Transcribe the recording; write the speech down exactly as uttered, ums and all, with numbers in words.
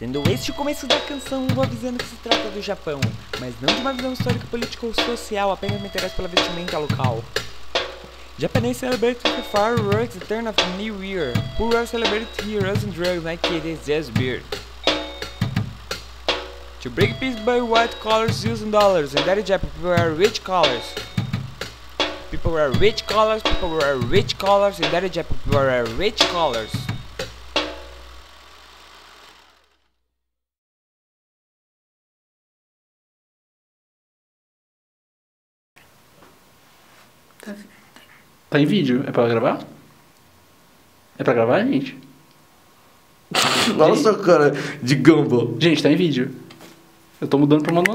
Sendo este o começo da canção, vou avisando que se trata do Japão, mas não de uma visão histórica, política ou social, apenas me interesso pela vestimenta local. Japanese celebrate the fireworks, the turn of the new year. Who are celebrated heroes and drugs like it is just beer. To break peace by white collars using dollars, and that is Japan, people wear rich collars. People wear rich collars, people wear rich collars, and that is Japan, people wear rich collars. Tá, tá em vídeo? É pra gravar? É pra gravar, gente? Nossa, cara, de Gumball. Gente, tá em vídeo. Eu tô mudando pro manual.